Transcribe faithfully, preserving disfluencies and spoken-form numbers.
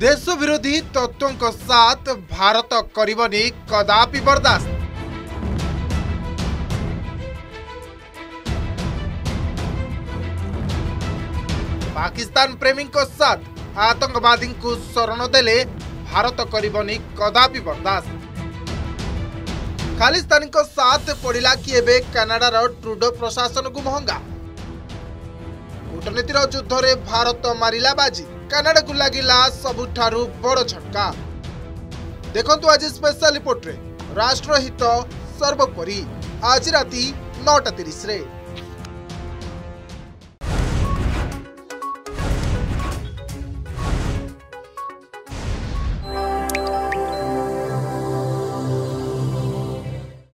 देश विरोधी तत्वों का साथ भारत करिबनी कदापि बर्दाश्त। पाकिस्तान प्रेमी को साथ आतंकवादी को शरण देले भारत करिबनी कदापि बर्दाश्त। खालिस्तानी को साथ पड़िला कि एबे कनाडार ट्रुडो प्रशासन को महंगा। कूटनीतिर युद्ध रे भारत मारिला बाजी, कनाडा को लागिला सबुठारु बड़ झटका। देखंतु आज स्पेशल रिपोर्ट रे राष्ट्रहित सर्वोपरि आज राति नौटा तीस रे।